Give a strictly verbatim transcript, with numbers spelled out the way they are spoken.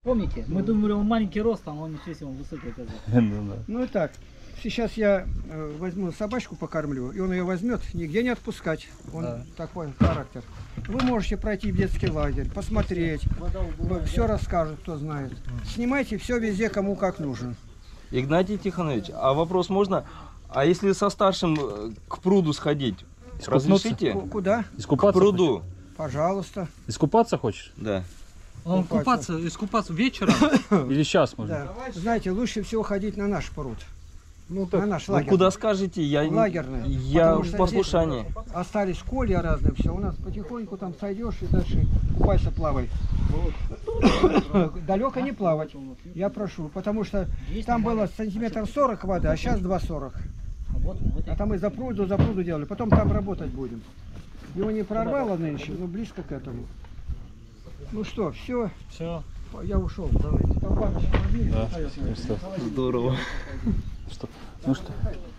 Помните? Мы думали, он маленький рост, а он ничего себе, он высокий оказался. Ну и так, сейчас я э, возьму собачку покормлю, и он ее возьмет, нигде не отпускать. Он Да. такой характер. Вы можете пройти в детский лагерь, посмотреть, все расскажут, кто знает. Снимайте все везде, кому как нужно. Игнатий Тихонович, а вопрос можно? А если со старшим э, к пруду сходить, Искупнуться? разрешите? Ку- Куда? К Искупаться пруду. хочешь? Пожалуйста. Искупаться хочешь? Да. Он Купаться. купаться, искупаться вечером. Или сейчас можно? Да. Знаете, лучше всего ходить на наш пруд. Ну На наш Ну лагерь. куда скажете? Я, Лагерный. я Потому в что послушании. Остались колья разные, все. У нас потихоньку там сойдешь и дальше купайся, плавай. Далеко не плавать, я прошу, потому что там было сантиметров сорок воды, а сейчас два сорок. А там мы за пруду, за пруду делали, потом там работать будем. Его не прорвало нынче, но близко к этому. Ну что, все, Все. я ушел. Давайте. Там баночку возьми. Да. Здорово. Что? Ну что?